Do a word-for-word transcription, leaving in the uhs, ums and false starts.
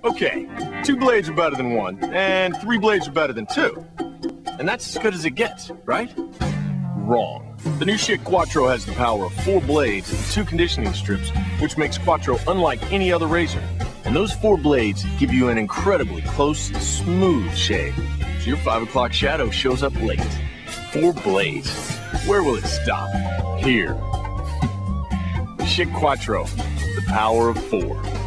Okay, two blades are better than one, and three blades are better than two. And that's as good as it gets, right? Wrong. The new Schick Quattro has the power of four blades and two conditioning strips, which makes Quattro unlike any other razor. And those four blades give you an incredibly close, smooth shave. So your five o'clock shadow shows up late. Four blades. Where will it stop? Here. Schick Quattro, the power of four.